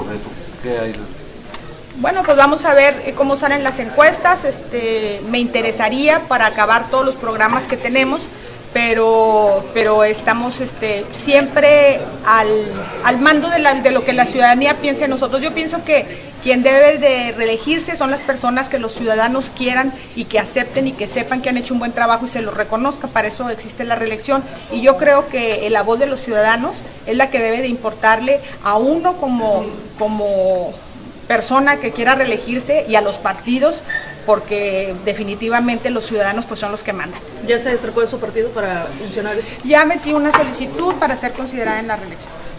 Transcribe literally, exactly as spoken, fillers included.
sobre eso? ¿Qué hay? Bueno, pues vamos a ver cómo salen las encuestas. Este, me interesaría para acabar todos los programas que tenemos, pero, pero estamos este, siempre al, al mando de, la, de lo que la ciudadanía piense de nosotros. Yo pienso que quien debe de reelegirse son las personas que los ciudadanos quieran y que acepten y que sepan que han hecho un buen trabajo y se los reconozca. Para eso existe la reelección, y yo creo que la voz de los ciudadanos es la que debe de importarle a uno como, como persona que quiera reelegirse y a los partidos, porque definitivamente los ciudadanos pues son los que mandan. ¿Ya se destacó de su partido para funcionar esto? Ya metí una solicitud para ser considerada en la reelección.